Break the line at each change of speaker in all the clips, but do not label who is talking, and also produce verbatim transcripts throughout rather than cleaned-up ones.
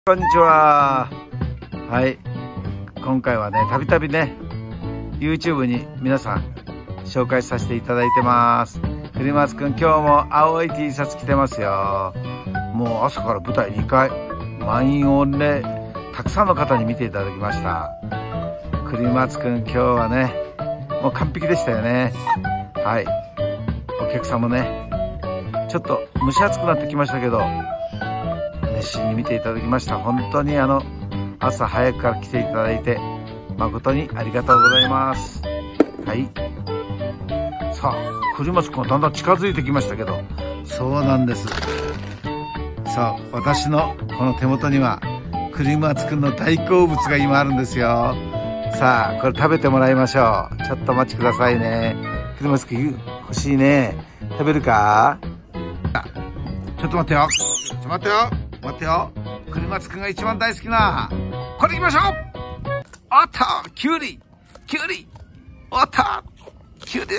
こんにちは。はい。今回はね、たびたびね、YouTube に皆さん紹介させていただいてます。栗松くん、今日も青い T シャツ着てますよ。もう朝から舞台にかい、満員御礼、たくさんの方に見ていただきました。栗松くん、今日はね、もう完璧でしたよね。はい。お客さんもね、ちょっと蒸し暑くなってきましたけど、熱心に見ていただきました。本当にあの朝早くから来ていただいて誠にありがとうございます。はい。さあ、栗松くんはだんだん近づいてきましたけど、そうなんです。さあ、私のこの手元には栗松くんの大好物が今あるんですよ。さあ、これ食べてもらいましょう。ちょっとお待ちくださいね。栗松くん欲しいね。食べるか？ちょっと待ってよ。ちょっと待ってよ。待ってよ。栗松くんが一番大好きな、これ行きましょう。おっと、きゅうり、きゅうり、おっと、きゅうりです。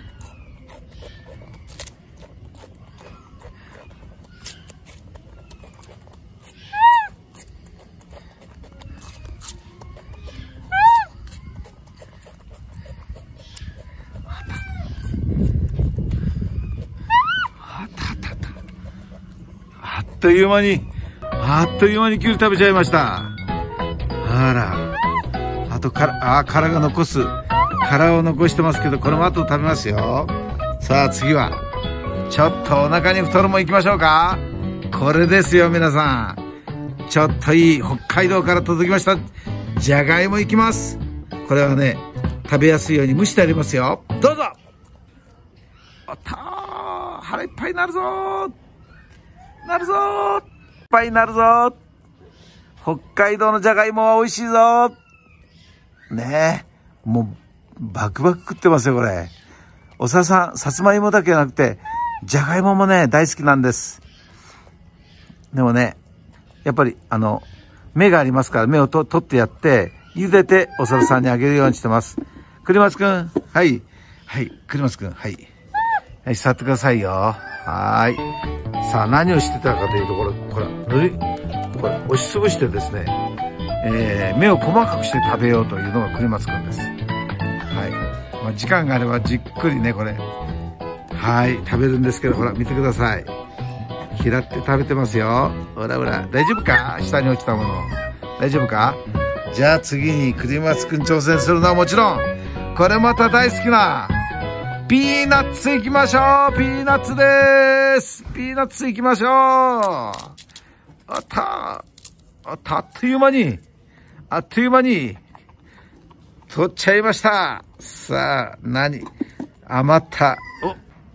あっという間に、あっという間にきゅうり食べちゃいました。あら。あとから、あ、殻が残す。殻を残してますけど、これも後食べますよ。さあ次は、ちょっとお腹に太るもん行きましょうか。これですよ、皆さん。ちょっといい、北海道から届きました。じゃがいも行きます。これはね、食べやすいように蒸してありますよ。どうぞ。おっとー、腹いっぱいになるぞー。なるぞー、いっぱいになるぞー。北海道のじゃがいもは美味しいぞー。ねえ、もうバクバク食ってますよ、これ。おささん、さつまいもだけじゃなくてじゃがいももね大好きなんです。でもね、やっぱりあの芽がありますから、芽をと取ってやって茹でておささんにあげるようにしてます。栗松くん、はいはい栗松くん、はいはい、座ってくださいよ。はーい。さあ、何をしてたかというと、これ、これ、塗り、これ、押しつぶしてですね、えー、目を細かくして食べようというのが栗松くんです。はい。まあ、時間があればじっくりね、これ、はい、食べるんですけど、ほら、見てください。拾って食べてますよ。ほらほら、大丈夫か？下に落ちたもの。大丈夫か？じゃあ次に栗松くん挑戦するのはもちろん、これまた大好きな、ピーナッツ行きましょう。ピーナッツでーす。ピーナッツ行きましょう。あった。あった。あっという間に、あっという間に、取っちゃいました。さあ、何余った。お、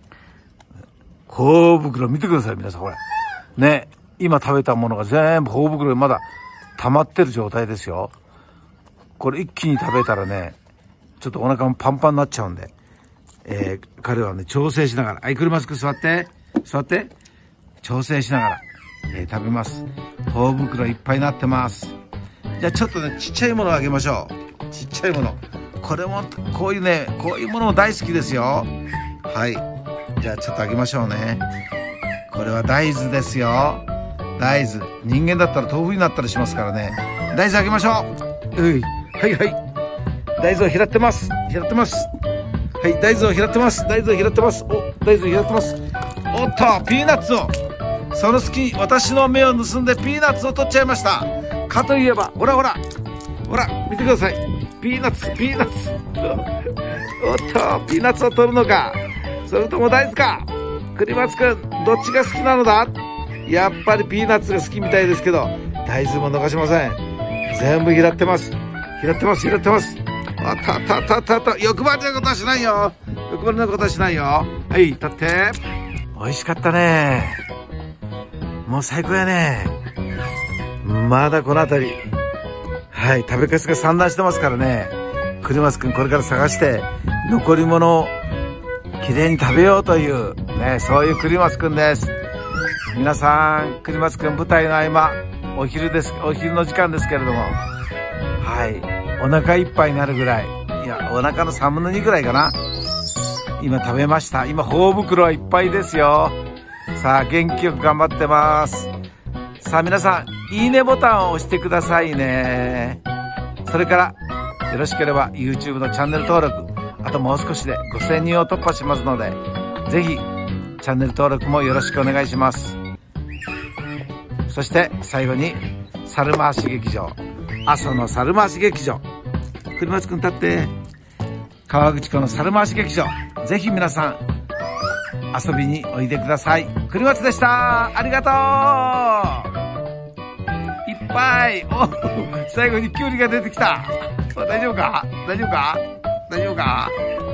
頬袋見てください、皆さん、これ。ね、今食べたものが全部頬袋にまだ溜まってる状態ですよ。これ一気に食べたらね、ちょっとお腹もパンパンになっちゃうんで。えー、彼はね、調整しながら、はい、車マスク座って、座って、調整しながら、えー、食べます。頬袋いっぱいになってます。じゃあちょっとね、ちっちゃいものをあげましょう。ちっちゃいもの。これも、こういうね、こういうものも大好きですよ。はい。じゃあちょっとあげましょうね。これは大豆ですよ。大豆。人間だったら豆腐になったりしますからね。大豆あげましょう。うい。はいはい。大豆を拾ってます。拾ってます。はい、大豆を拾ってます。大豆を拾ってます。お、大豆を拾ってます。おっと、ピーナッツを。その隙に私の目を盗んでピーナッツを取っちゃいました。かといえば、ほらほら。ほら、見てください。ピーナッツ、ピーナッツ。おっと、ピーナッツを取るのか。それとも大豆か。栗松くん、どっちが好きなのだ？やっぱりピーナッツが好きみたいですけど、大豆も逃しません。全部拾ってます。拾ってます、拾ってます。あったあったあったあったあった。欲張りなことはしないよ。欲張りなことはしないよ。はい、立って。美味しかったね。もう最高やね。まだこの辺り。はい、食べかすが散乱してますからね。栗松くんこれから探して、残り物をきれいに食べようという、ね、そういう栗松くんです。皆さん、栗松くん舞台の合間、お昼です、お昼の時間ですけれども。はい。お腹いっぱいになるぐらい。いや、お腹のさんぶんのにぐらいかな。今食べました。今、頬袋はいっぱいですよ。さあ、元気よく頑張ってます。 さあ皆さん、いいねボタンを押してくださいね。それから、よろしければ YouTube のチャンネル登録、あともう少しでごせんにんを突破しますので、ぜひ、チャンネル登録もよろしくお願いします。そして最後に、猿回し劇場。阿蘇の猿回し劇場。栗松くん立って、川口湖の猿回し劇場。ぜひ皆さん、遊びにおいでください。栗松でした。ありがとう。いっぱい。お、最後にキュウリが出てきた。大丈夫か大丈夫か大丈夫か